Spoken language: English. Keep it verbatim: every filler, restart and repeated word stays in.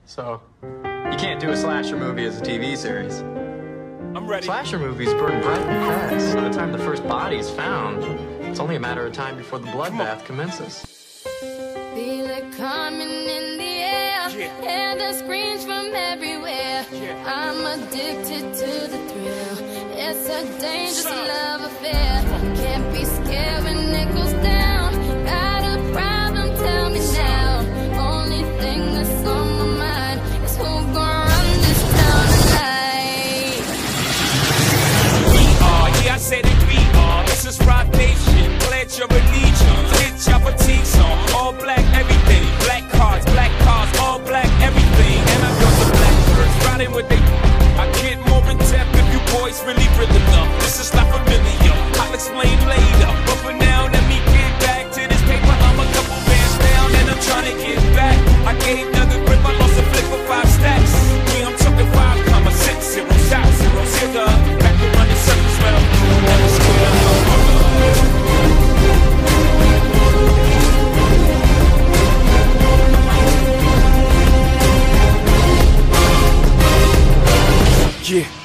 So, you can't do a slasher movie as a T V series. I'm ready. Slasher movies burn bright and fast. By the time the first body is found, it's only a matter of time before the bloodbath commences. Feel it coming in the air, Yeah. hear the screams from everywhere. Yeah. I'm addicted to the thrill. It's a dangerous Son. love affair. Can't be scared when it goes down. Got a problem? Tell me now. Only thing that's on my mind is who gon' run this town tonight. We are, yeah, I said it, we are. This is Rock Nation. Pledge your allegiance. Hit your fatigues on. All black, everything. Black cards, black cars, all black, everything. And I got the black birds riding with they. I get more in depth if you boys really real enough. This is not familiar. I'll explain later. But for now, let me get back to this paper. I'm a couple bands down and I'm trying to get back. I gave Doug a grip, I lost a flip for five stacks. Yeah, I'm talking five comma six zero shot zero zero. Back to running circles, well, never square. Yeah.